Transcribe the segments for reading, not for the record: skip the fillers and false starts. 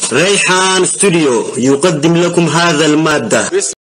ريحان ستوديو يقدم لكم هذا المادة.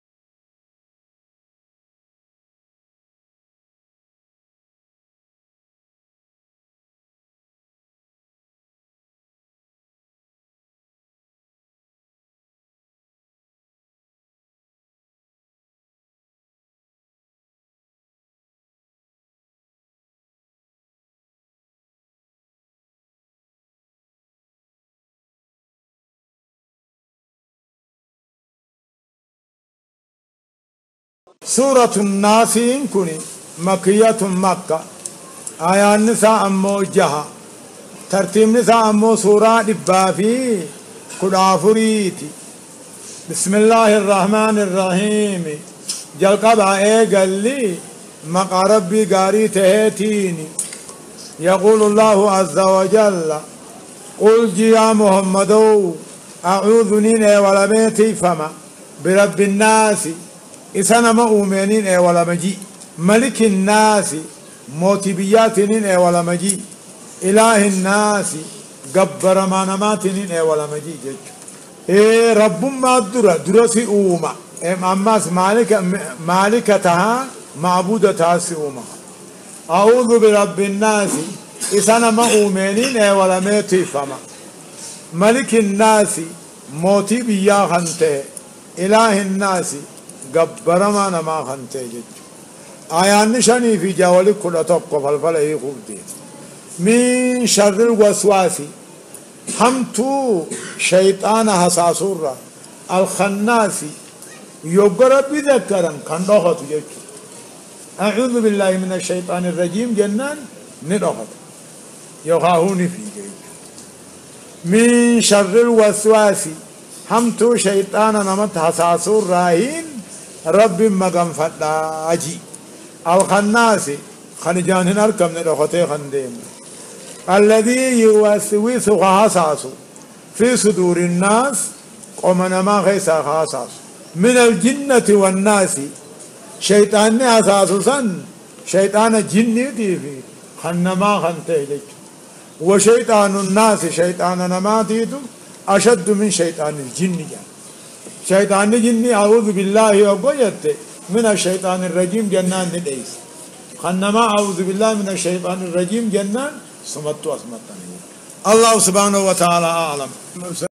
سورة الناس كني مكية مكة آيات نساء أمو جها ترتيب نساء أمو سورة دبافي كدافريتي. بسم الله الرحمن الرحيم جل قبع قال لي مقا ربي قاري تهيتيني. يقول الله عز وجل قل جي يا محمد أعوذ نين ولا ميتي فما برب الناس إسانا ما أؤمنين ولا مجي ملك الناس موتبياتين ولا مجي إله الناس قبر ما نماتين ولا مجي جج رب ما درسي أوما أماس مالكتها معبودتها سيوما. أعوذ برب الناس إسانا ما أؤمنين ولا ميتي فما ملك الناس موتبيا خنته إله الناس قبر ما نما خنته جج آيان نشاني في جوالي كل أطبق فالفلعي خبتي. من شر الوسواس همتو شيطان حساسورا الخناس يقرب بذكرا كندوخت جج. أعوذ بالله من الشيطان الرجيم جنان ندوخت يخاهوني في جج. من شر الوسواس همتو شيطان نمت حساسورا هين رب مقام فتاجي الخناس خنجان هنركم ندوخته خنديم الذي يوسوس حساسو في صدور الناس قمنا ما خيسا حساس من الجنة والناس شيطان حساسو سن شيطان الجن دي في خنما خنته وشيطان الناس شيطان نماتيتو أشد من شيطان الجن جان. شيطان الجن أعوذ بالله وقيت من الشيطان الرجيم جنان نديس خنما أعوذ بالله من الشيطان الرجيم جنان سمت أسمتني. الله سبحانه وتعالى أعلم.